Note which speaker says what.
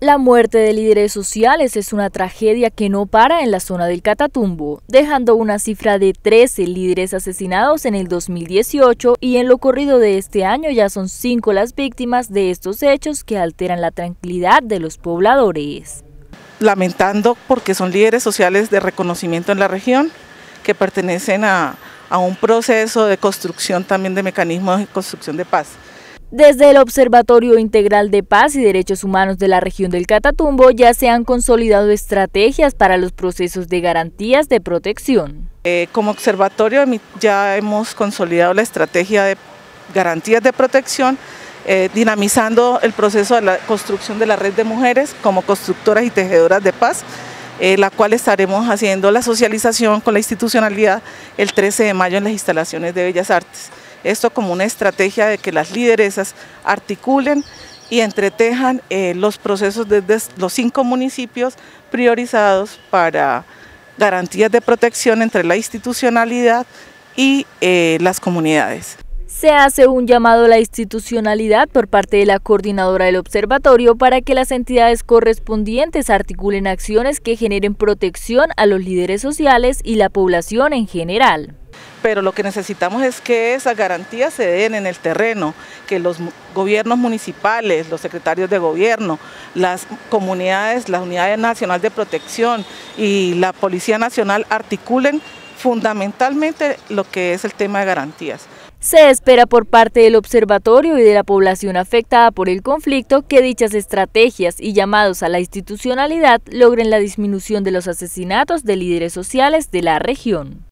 Speaker 1: La muerte de líderes sociales es una tragedia que no para en la zona del Catatumbo, dejando una cifra de 13 líderes asesinados en el 2018 y en lo corrido de este año ya son 5 las víctimas de estos hechos que alteran la tranquilidad de los pobladores.
Speaker 2: Lamentando porque son líderes sociales de reconocimiento en la región que pertenecen a un proceso de construcción también de mecanismos de construcción de paz.
Speaker 1: Desde el Observatorio Integral de Paz y Derechos Humanos de la región del Catatumbo ya se han consolidado estrategias para los procesos de garantías de protección.
Speaker 2: Como observatorio ya hemos consolidado la estrategia de garantías de protección, dinamizando el proceso de la construcción de la red de mujeres como constructoras y tejedoras de paz, la cual estaremos haciendo la socialización con la institucionalidad el 13 de mayo en las instalaciones de Bellas Artes. Esto como una estrategia de que las lideresas articulen y entretejan los procesos desde los 5 municipios priorizados para garantías de protección entre la institucionalidad y las comunidades.
Speaker 1: Se hace un llamado a la institucionalidad por parte de la coordinadora del observatorio para que las entidades correspondientes articulen acciones que generen protección a los líderes sociales y la población en general.
Speaker 2: Pero lo que necesitamos es que esas garantías se den en el terreno, que los gobiernos municipales, los secretarios de gobierno, las comunidades, la Unidad Nacional de Protección y la Policía Nacional articulen fundamentalmente lo que es el tema de garantías.
Speaker 1: Se espera por parte del observatorio y de la población afectada por el conflicto que dichas estrategias y llamados a la institucionalidad logren la disminución de los asesinatos de líderes sociales de la región.